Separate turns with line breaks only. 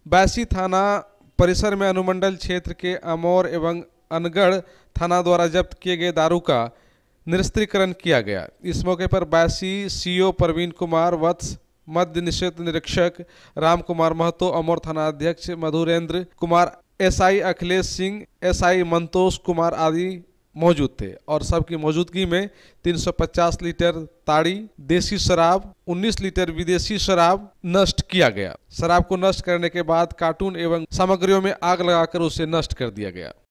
बायसी थाना परिसर में अनुमंडल क्षेत्र के अमौर एवं अनगढ़ थाना द्वारा जब्त किए गए दारू का निरस्त्रीकरण किया गया। इस मौके पर बायसी सीओ प्रवीण कुमार वत्स, मद्य निषेध निरीक्षक राम कुमार महतो, अमौर थाना अध्यक्ष मधुरेंद्र कुमार, एसआई अखिलेश सिंह, एसआई मंतोष कुमार आदि मौजूद थे और सबकी मौजूदगी में 350 लीटर ताड़ी देसी शराब, 19 लीटर विदेशी शराब नष्ट किया गया। शराब को नष्ट करने के बाद कार्टून एवं सामग्रियों में आग लगाकर उसे नष्ट कर दिया गया।